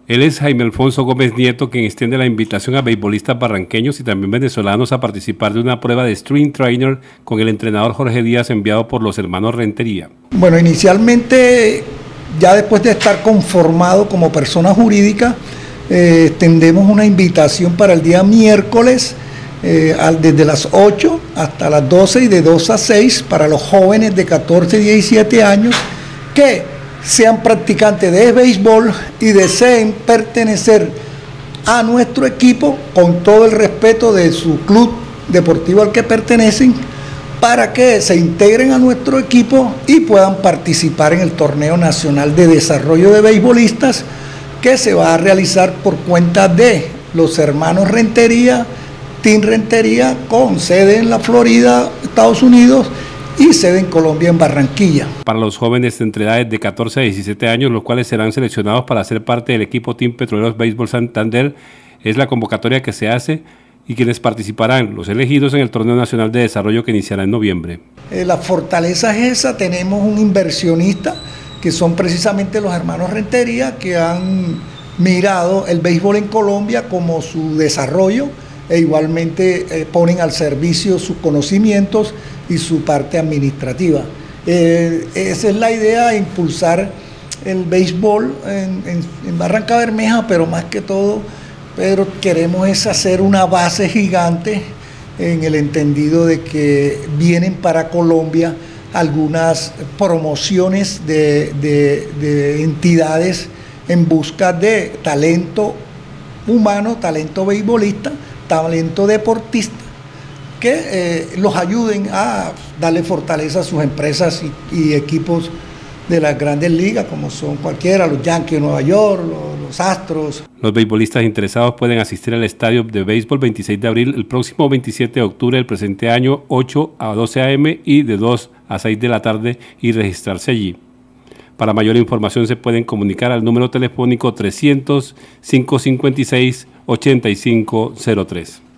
Él es Jaime Alfonso Gómez Nieto, quien extiende la invitación a beisbolistas barranqueños y también venezolanos a participar de una prueba de String Trainer con el entrenador Jorge Díaz enviado por los hermanos Rentería. Bueno, inicialmente, ya después de estar conformado como persona jurídica, extendemos una invitación para el día miércoles, desde las 8 hasta las 12 y de 2 a 6 para los jóvenes de 14 y 17 años que sean practicantes de béisbol y deseen pertenecer a nuestro equipo con todo el respeto de su club deportivo al que pertenecen, para que se integren a nuestro equipo y puedan participar en el Torneo Nacional de Desarrollo de Beisbolistas, que se va a realizar por cuenta de los hermanos Rentería, Team Rentería, con sede en la Florida, Estados Unidos, y sede en Colombia, en Barranquilla. Para los jóvenes entre edades de 14 a 17 años, los cuales serán seleccionados para ser parte del equipo Team Petroleros Béisbol Santander, es la convocatoria que se hace y quienes participarán, los elegidos en el Torneo Nacional de Desarrollo que iniciará en noviembre. La fortaleza es esa, tenemos un inversionista que son precisamente los hermanos Rentería, que han mirado el béisbol en Colombia como su desarrollo e igualmente ponen al servicio sus conocimientos y su parte administrativa. Esa es la idea, impulsar el béisbol en Barranca Bermeja, pero más que todo, pero queremos es hacer una base gigante en el entendido de que vienen para Colombia algunas promociones de entidades en busca de talento humano, talento beisbolista, talento deportista, que los ayuden a darle fortaleza a sus empresas y equipos de las grandes ligas, como son cualquiera, los Yankees de Nueva York, los Astros. Los beisbolistas interesados pueden asistir al estadio de béisbol 26 de abril el próximo 27 de octubre del presente año, 8 a 12 a.m. y de 2 a 6 de la tarde, y registrarse allí. Para mayor información se pueden comunicar al número telefónico 300-556-8503.